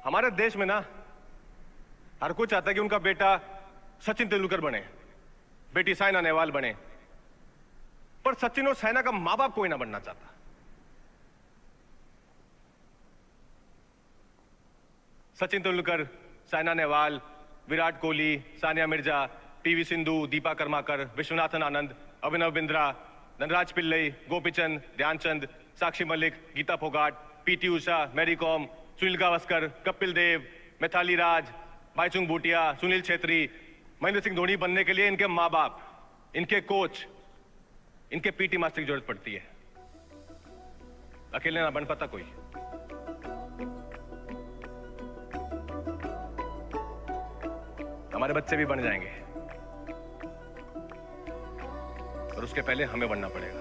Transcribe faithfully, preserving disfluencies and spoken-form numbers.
हमारे देश में ना हर कोई चाहता है कि उनका बेटा सचिन तेंदुलकर बने, बेटी साइना नेहवाल बने, पर सचिन और साइना का मां बाप कोई ना बनना चाहता। सचिन तेंदुलकर, साइना नेहवाल, विराट कोहली, सानिया मिर्जा, पीवी सिंधु, दीपा कर्माकर, विश्वनाथन आनंद, अभिनव बिंद्रा, धनराज पिल्लई, गोपीचंद, ध्यानचंद, साक्षी मलिक, गीता फोगाट, पीटी उषा, मैरी कॉम, सुनील गावस्कर, कपिल देव, मिताली राज, भाईचुंग भूटिया, सुनील छेत्री, महेंद्र सिंह धोनी बनने के लिए इनके मां बाप, इनके कोच, इनके पीटी मास्टर की जरूरत पड़ती है। अकेले ना बन पाता कोई। हमारे बच्चे भी बन जाएंगे, और उसके पहले हमें बनना पड़ेगा।